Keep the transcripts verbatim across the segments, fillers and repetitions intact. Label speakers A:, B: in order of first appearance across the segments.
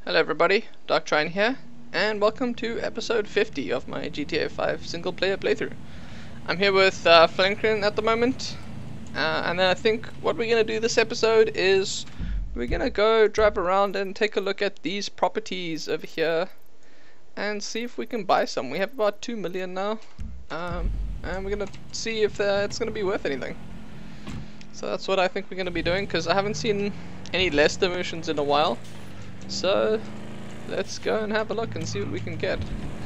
A: Hello everybody, Darktrine here, and welcome to episode fifty of my G T A five single player playthrough. I'm here with uh, Flankrin at the moment, uh, and then I think what we're going to do this episode is we're going to go drive around and take a look at these properties over here and see if we can buy some. We have about two million now, um, and we're going to see if uh, it's going to be worth anything. So that's what I think we're going to be doing, because I haven't seen any Leicester missions in a while. So let's go and have a look and see what we can get.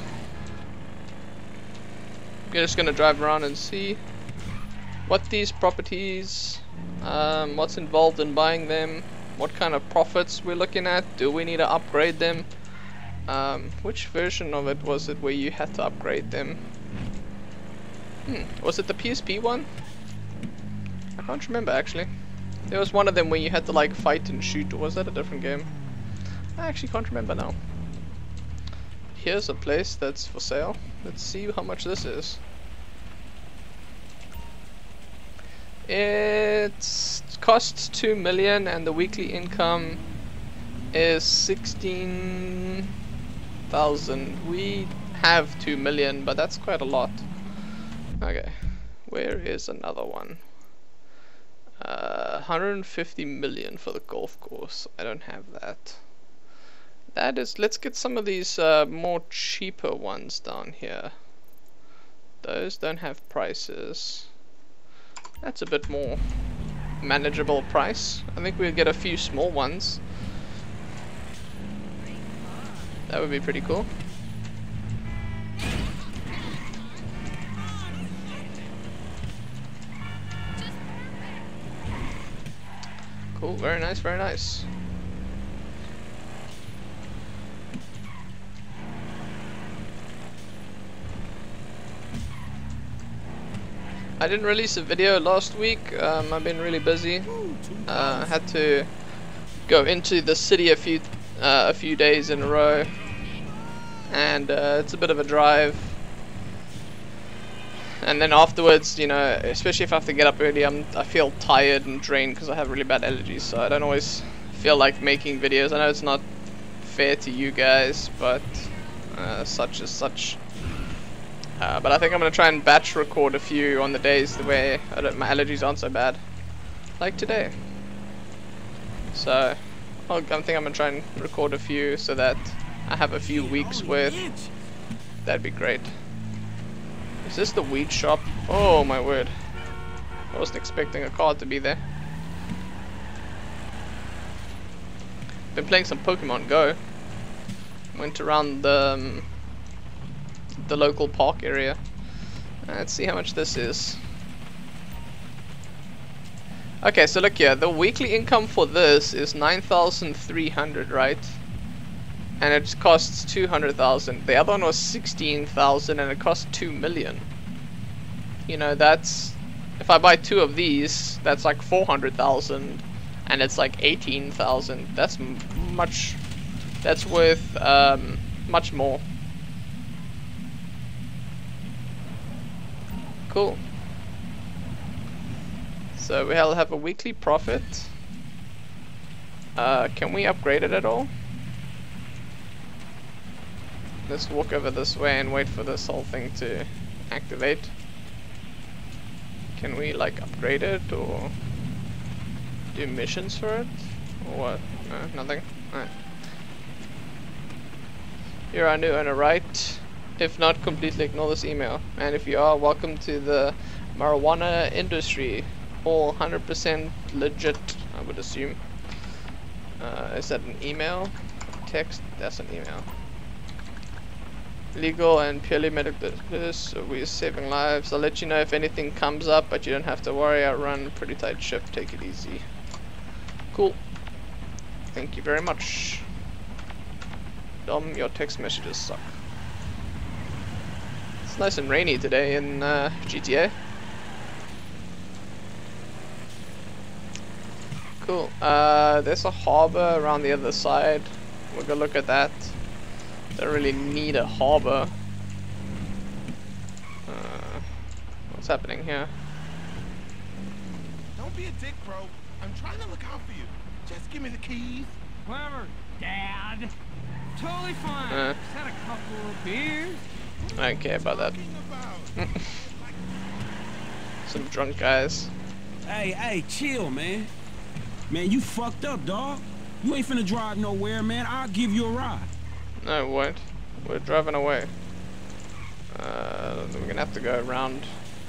A: We're just going to drive around and see what these properties, um, what's involved in buying them, what kind of profits we're looking at, do we need to upgrade them, um, which version of it was it where you had to upgrade them? Hmm, was it the P S P one? I can't remember actually. There was one of them where you had to like fight and shoot, or was that a different game? I actually can't remember now. Here's a place that's for sale. Let's see how much this is. It costs two million and the weekly income is sixteen thousand. We have two million, but that's quite a lot. Okay, where is another one? Uh, one hundred fifty million for the golf course. I don't have that. That is, let's get some of these uh, more cheaper ones down here. Those don't have prices. That's a bit more manageable price. I think we'll get a few small ones. That would be pretty cool. Cool, very nice, very nice. I didn't release a video last week. Um, I've been really busy. Uh, had to go into the city a few uh, a few days in a row, and uh, it's a bit of a drive. And then afterwards, you know, especially if I have to get up early, I'm I feel tired and drained because I have really bad allergies. So I don't always feel like making videos. I know it's not fair to you guys, but uh, such is such. Uh, but I think I'm going to try and batch record a few on the days the way I don't, my allergies aren't so bad. Like today. So I'll, I think I'm going to try and record a few so that I have a few weeks worth. That'd be great. Is this the weed shop? Oh my word. I wasn't expecting a car to be there. Been playing some Pokemon Go. Went around the... Um, the local park area. Uh, let's see how much this is. Okay, so look here, the weekly income for this is nine thousand three hundred, right? And it costs two hundred thousand. The other one was sixteen thousand and it cost two million. You know, that's, if I buy two of these, that's like four hundred thousand, and it's like eighteen thousand. That's m much, that's worth um, much more. Cool. So we'll have a weekly profit. Uh, can we upgrade it at all? Let's walk over this way and wait for this whole thing to activate. Can we like upgrade it or do missions for it? Or what? No, nothing? Alright. You're our new owner, right? If not, completely ignore this email. And if you are, welcome to the marijuana industry. All one hundred percent legit, I would assume. Uh, is that an email? Text? That's an email. Legal and purely medical business, so we're saving lives. I'll let you know if anything comes up, but you don't have to worry. I run a pretty tight ship. Take it easy. Cool. Thank you very much. Dom, your text messages suck. It's nice and rainy today in uh, G T A. Cool. Uh, there's a harbor around the other side. We'll go look at that. Don't really need a harbor. Uh, what's happening here?
B: Don't be a dick, bro. I'm trying to look out for you. Just give me the keys.
C: Whoever, Dad.
B: bud. Totally fine.
A: Uh,
B: Just had a couple of beers.
A: I don't care about that. Some drunk guys.
C: Hey, hey, chill, man. Man, you fucked up, dog. You ain't finna drive nowhere, man. I'll give you a ride.
A: No, it won't. We're driving away. Uh, we're gonna have to go around.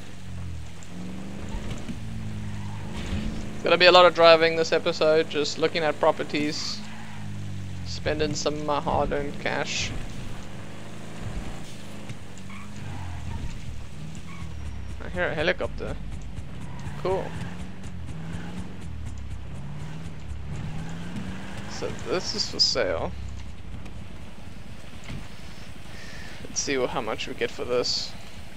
A: It's gonna be a lot of driving this episode, just looking at properties, spending some uh, hard-earned cash. I hear a helicopter. Cool. So this is for sale. Let's see how much we get for this.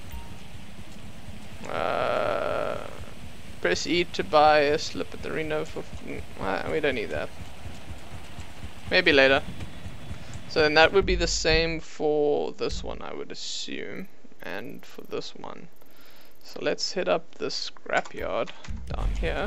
A: Uh, press E to buy a slip at the Reno for. Uh, we don't need that. Maybe later. So then that would be the same for this one, I would assume, and for this one. So let's hit up the scrapyard down here.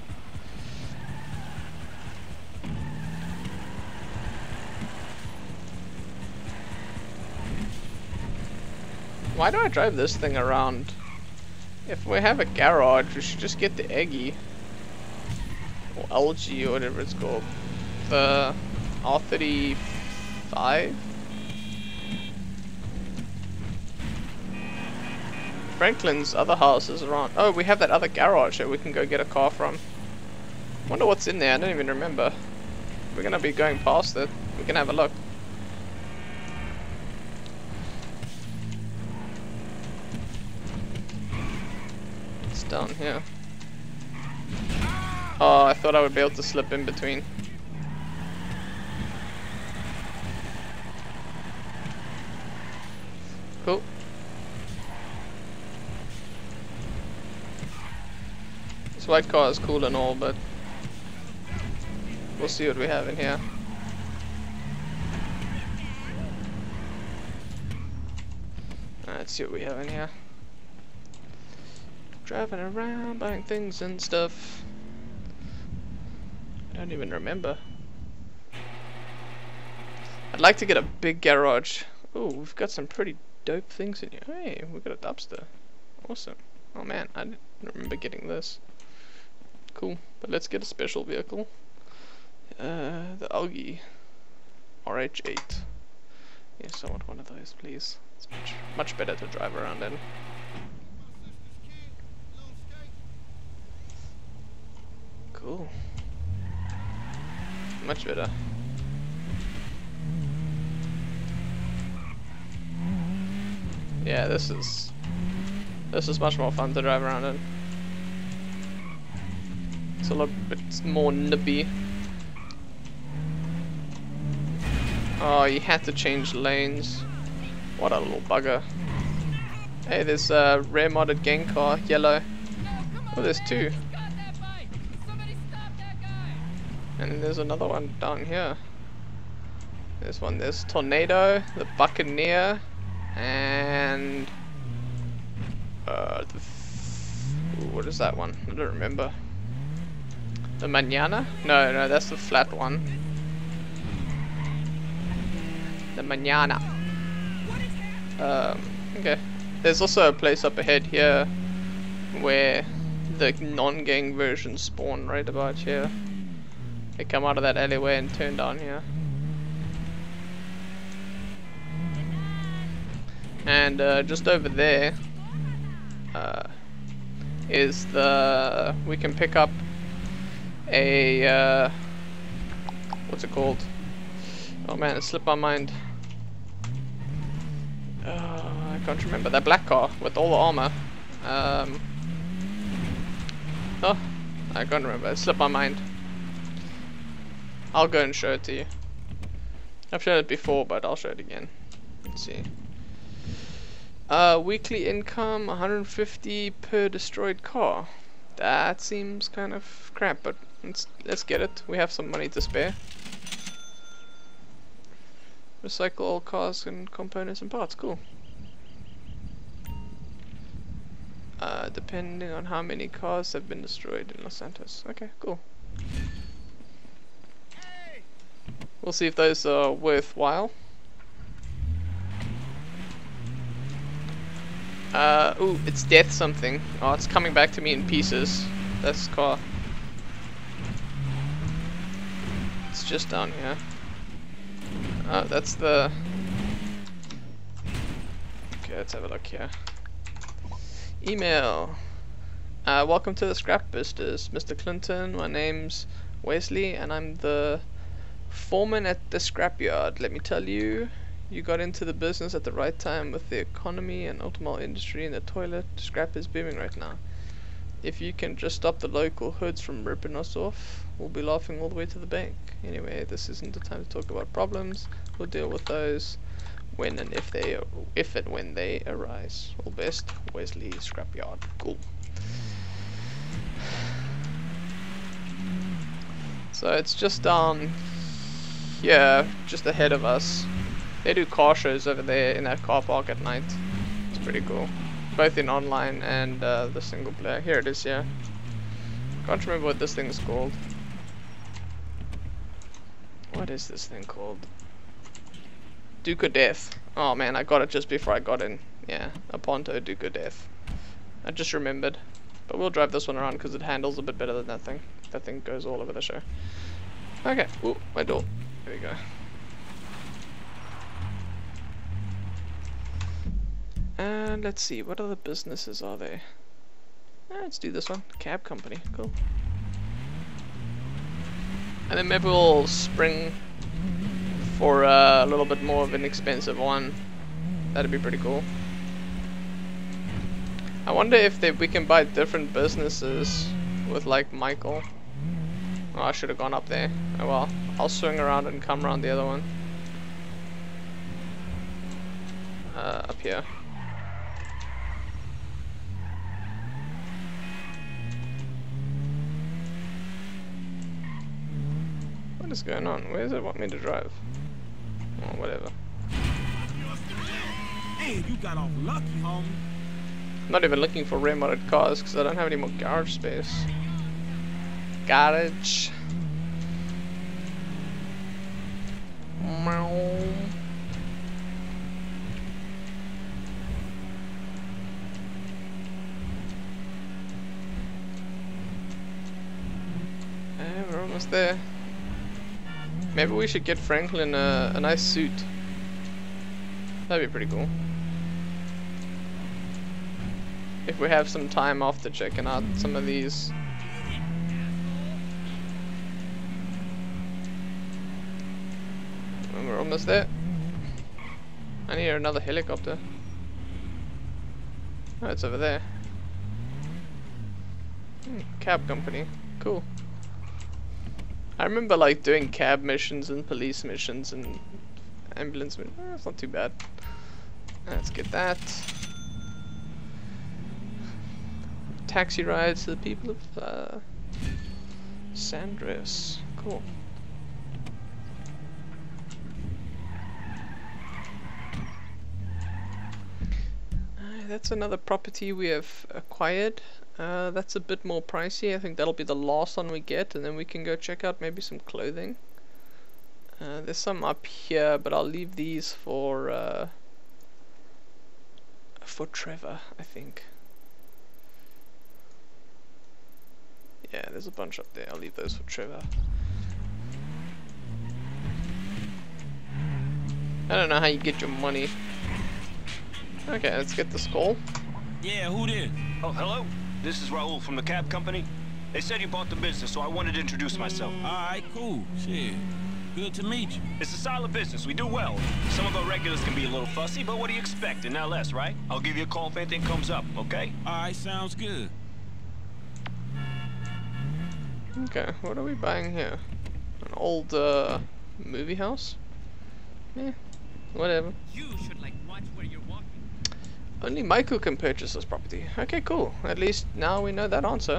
A: Why do I drive this thing around? If we have a garage, we should just get the Eggy. Or L G or whatever it's called. The R thirty-five? Franklin's other house is around. Oh, we have that other garage that we can go get a car from. Wonder what's in there, I don't even remember. We're gonna be going past it. We can have a look. Down here. Oh, I thought I would be able to slip in between. Cool. This white car is cool and all, but we'll see what we have in here. Let's see what we have in here. Driving around, buying things and stuff. I don't even remember. I'd like to get a big garage. Oh, we've got some pretty dope things in here. Hey, we've got a dumpster. Awesome. Oh man, I didn't remember getting this. Cool, but let's get a special vehicle. Uh, the Algi R H eight. Yes, I want one of those, please. It's much, much better to drive around in. Cool. Much better. Yeah, this is this is much more fun to drive around in. It's a little bit more nippy. Oh, you had to change lanes. What a little bugger. Hey, there's a rare modded gang car, yellow. Oh, there's two. And then there's another one down here. There's one, there's Tornado, the Buccaneer, and uh, the f ooh, what is that one? I don't remember. The Manana? No, no, that's the flat one. The Manana. Um, okay. There's also a place up ahead here where the non-gang versions spawn right about here. They come out of that alleyway and turn down here. And uh, just over there uh, is the... we can pick up a... Uh, what's it called? Oh man, it slipped my mind. Uh, I can't remember. That black car with all the armor. Um, oh, I can't remember. It slipped my mind. I'll go and show it to you. I've shown it before, but I'll show it again. Let's see. Uh, weekly income one hundred fifty per destroyed car. That seems kind of crap, but let's let's get it. We have some money to spare. Recycle all cars and components and parts. Cool. Uh, depending on how many cars have been destroyed in Los Santos. Okay, cool. We'll see if those are worthwhile. Uh, ooh, it's death something. Oh, it's coming back to me in pieces. That's the car. It's just down here. Oh, that's the... Okay, let's have a look here. Email. Uh, welcome to the Scrap Business, Mister Clinton. My name's Wesley, and I'm the foreman at the scrapyard. Let me tell you, you got into the business at the right time. With the economy and automobile industry in the toilet, scrap is booming right now. If you can just stop the local hoods from ripping us off, we'll be laughing all the way to the bank. Anyway, this isn't the time to talk about problems. We'll deal with those when and if they, if and when they arise. All best, Wesley, Scrapyard. Cool. So it's just down here, just ahead of us. They do car shows over there in that car park at night. It's pretty cool. Both in online and uh, the single player. Here it is, yeah. Can't remember what this thing's called. What is this thing called? Duke of Death. Oh man, I got it just before I got in. Yeah, a Ponto Duke of Death. I just remembered. But we'll drive this one around because it handles a bit better than that thing. That thing goes all over the show. Okay, ooh, my door. There we go. And let's see, what other businesses are there? Ah, let's do this one. Cab company, cool. And then maybe we'll spring for uh, a little bit more of an expensive one. That'd be pretty cool. I wonder if they, we can buy different businesses with like Michael. Oh, I should have gone up there. Oh well, I'll swing around and come around the other one. Uh, up here. What is going on? Where does it want me to drive? Oh, whatever.
C: Hey, you got off lucky, homie.
A: I'm not even looking for remodded cars because I don't have any more garage space. Garage. Meow. Eh, we're almost there. Maybe we should get Franklin a, a nice suit. That'd be pretty cool. If we have some time after checking out some of these. And we're almost there. I hear another helicopter. Oh, it's over there. Hmm, cab company. Cool. I remember like doing cab missions and police missions and ambulance missions. Eh, it's not too bad. Let's get that. Taxi rides to the people of uh, Sandres. Cool. Uh, that's another property we have acquired. Uh, that's a bit more pricey. I think that'll be the last one we get, and then we can go check out maybe some clothing. Uh, there's some up here, but I'll leave these for uh, for Trevor, I think. Yeah, there's a bunch up there. I'll leave those for Trevor. I don't know how you get your money. Okay, let's get the skull.
C: Yeah, who this?
D: Oh, hello. This is Raul from the cab company. They said you bought the business, so I wanted to introduce myself.
C: Alright, cool. Shit. Good to meet you.
D: It's a solid business. We do well. Some of our regulars can be a little fussy, but what do you expect? In L S, right? I'll give you a call if anything comes up, okay?
C: Alright, sounds good.
A: Okay, what are we buying here? An old uh, movie house? Yeah, whatever.
B: You should like watch where you're walking.
A: Only Michael can purchase this property. Okay, cool. At least now we know that answer.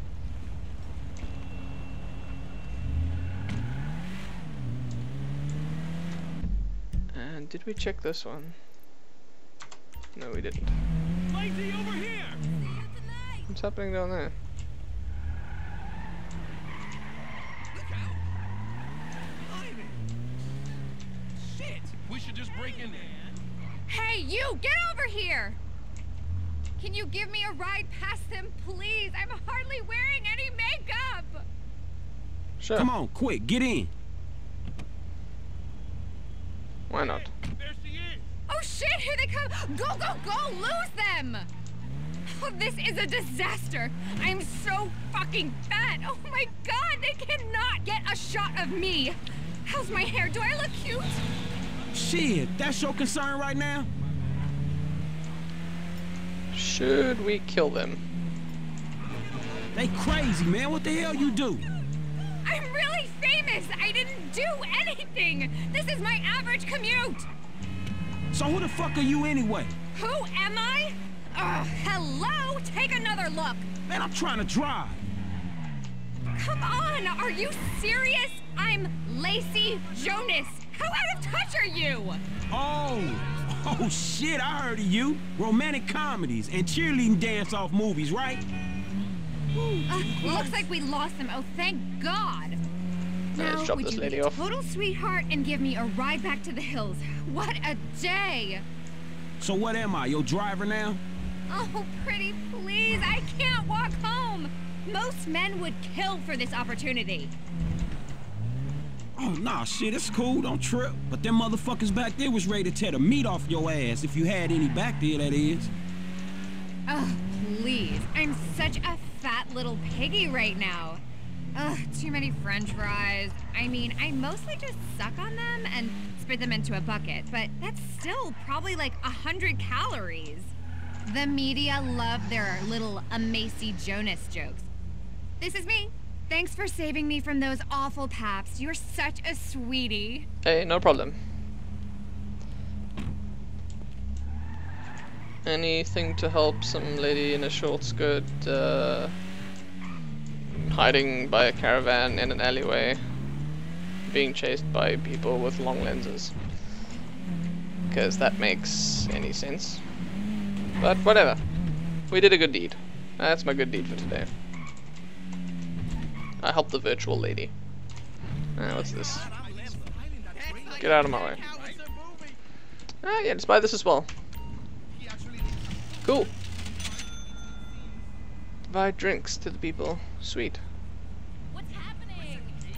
A: And did we check this one? No, we didn't.
B: Lazy over here!
A: What's happening down there?
B: should just break in there.
E: Hey, you! Get over here! Can you give me a ride past them, please? I'm hardly wearing any makeup!
A: Sure.
C: Come on, quick, get in.
A: Why not?
B: There she is.
E: Oh shit, here they come! Go, go, go! Lose them! Oh, this is a disaster! I'm so fucking fat! Oh my god, they cannot get a shot of me! How's my hair? Do I look cute?
C: Shit, that's your concern right now?
A: Should we kill them?
C: They crazy, man. What the hell you do?
E: I'm really famous! I didn't do anything! This is my average commute!
C: So who the fuck are you anyway?
E: Who am I? Ugh, hello? Take another look!
C: Man, I'm trying to drive.
E: Come on, are you serious? I'm Lacey Jonas. How out of touch are you?
C: Oh, oh shit, I heard of you. Romantic comedies and cheerleading dance-off movies, right?
E: Uh, looks like we lost them. Oh, thank God.
A: Let's
E: Now,
A: drop
E: would
A: this
E: you
A: lady
E: be a
A: off.
E: total sweetheart and give me a ride back to the hills? What a day!
C: So what am I, your driver now?
E: Oh, pretty please, I can't walk home. Most men would kill for this opportunity.
C: Oh, nah, shit, it's cool, don't trip. But them motherfuckers back there was ready to tear the meat off your ass, if you had any back there, that is.
E: Oh, please. I'm such a fat little piggy right now. Ugh, too many french fries. I mean, I mostly just suck on them and spit them into a bucket, but that's still probably like a hundred calories. The media love their little Amacy Jonas jokes. This is me. Thanks for saving me from those awful paps. You're such a sweetie.
A: Hey, no problem. Anything to help some lady in a short skirt uh, hiding by a caravan in an alleyway, being chased by people with long lenses. Because that makes any sense. But whatever. We did a good deed. That's my good deed for today. I helped the virtual lady. Ah, what's this? Get out of my way. Ah, yeah, let's buy this as well. Cool. Buy drinks to the people. Sweet.
E: What's happening?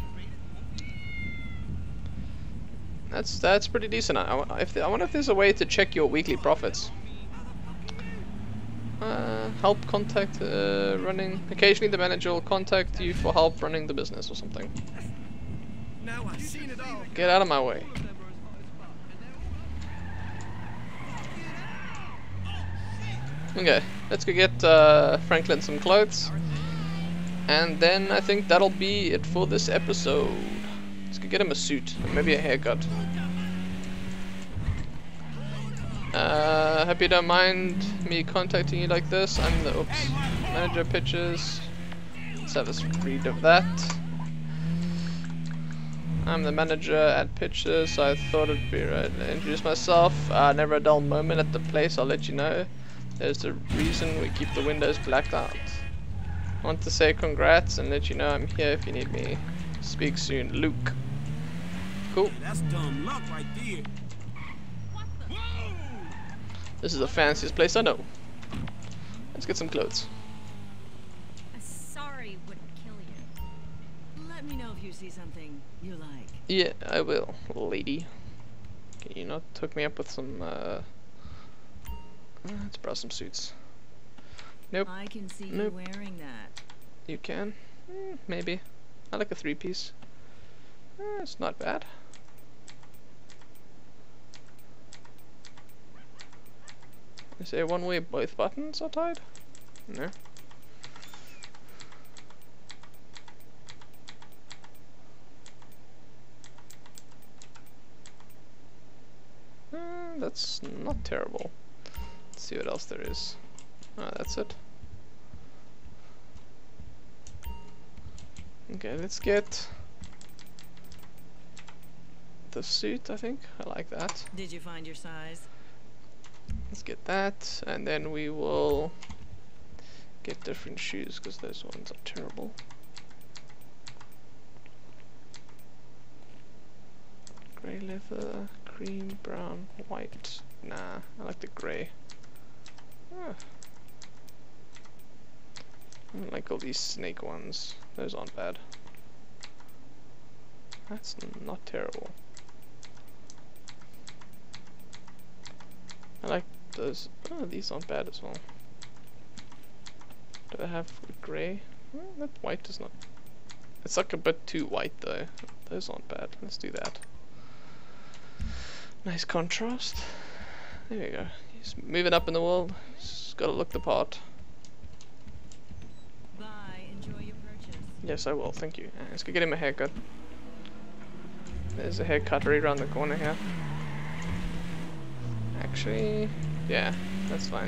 A: That's that's pretty decent. I, I, if the, I wonder if there's a way to check your weekly profits. Uh, help contact uh, running. Occasionally, the manager will contact you for help running the business or something.
B: Now I've seen it all.
A: Get out of my way. Okay, let's go get uh, Franklin some clothes, and then I think that'll be it for this episode. Let's go get him a suit and maybe a haircut. Uh, hope you don't mind me contacting you like this. I'm the oops manager of Pictures. Let's have a read of that. I'm the manager at Pictures, so I thought it'd be right to introduce myself. Uh, never a dull moment at the place, I'll let you know. There's the reason we keep the windows blacked out. Want to say congrats and let you know I'm here if you need me. Speak soon, Luke. Cool.
C: That's dumb luck right there.
A: This is the fanciest place I know. Let's get some clothes.
E: A sorry wouldn't kill you.
F: Let me know if you see something you like.
A: Yeah, I will, lady. Can you not hook me up with some, uh... let's browse some suits. Nope.
F: I can see
A: Nope.
F: you wearing that.
A: You can? Mm, maybe. I like a three-piece. Uh, it's not bad. Is there one way both buttons are tied? No. Uh, that's not terrible. Let's see what else there is. Ah, that's it. Okay, let's get the suit, I think. I like that.
F: Did you find your size?
A: Let's get that, and then we will get different shoes, because those ones are terrible. Grey leather, cream, brown, white. Nah, I like the grey. Ah. I don't like all these snake ones. Those aren't bad. That's not terrible. I like those. Oh, these aren't bad as well. Do I have grey? Well, that white is not. It's like a bit too white though. Those aren't bad. Let's do that. Nice contrast. There we go. Just move it up in the world. Just gotta look the part.
F: Bye. Enjoy your purchase.
A: Yes, I will. Thank you. Uh, let's go get him a haircut. There's a haircut right around the corner here. Actually, yeah, that's fine.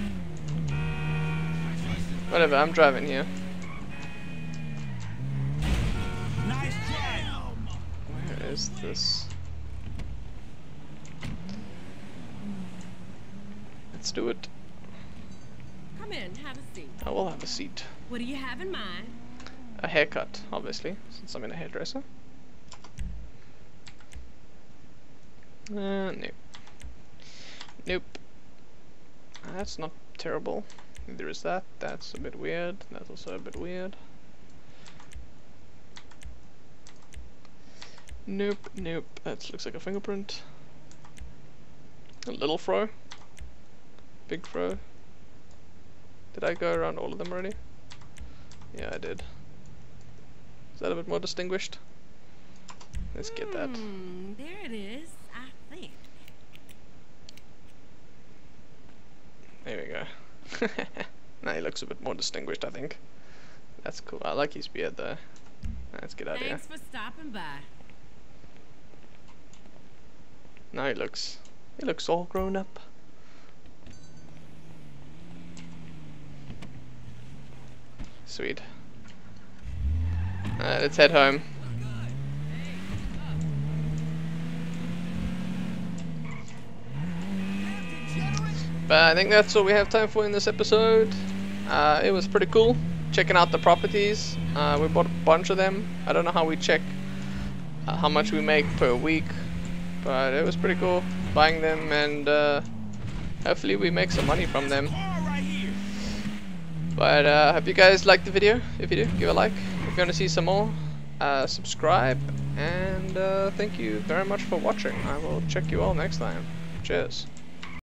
A: Whatever, I'm driving here.
C: Nice drive.
A: Where is this? Let's do it.
G: Come in, have a seat.
A: I will have a seat.
G: What do you have in mind?
A: A haircut, obviously, since I'm in a hairdresser. Uh, nope. Nope. That's not terrible. Neither is that. That's a bit weird. That's also a bit weird. Nope, nope. That looks like a fingerprint. A little fro. Big fro. Did I go around all of them already? Yeah, I did. Is that a bit more distinguished? Let's get that.
G: Hmm, there it is, I think.
A: There we go. Now he looks a bit more distinguished, I think. That's cool. I like his beard though. Let's get out of here.
G: Thanks for stopping by.
A: Now he looks, he looks all grown up. Sweet. Alright, let's head home. But I think that's all we have time for in this episode. Uh, it was pretty cool checking out the properties. Uh, we bought a bunch of them. I don't know how we check uh, how much we make per week, but it was pretty cool buying them, and uh, hopefully we make some money from them. But uh, hope you guys liked the video. If you do, give a like. If you want to see some more, uh, subscribe. And uh, thank you very much for watching. I will check you all next time. Cheers.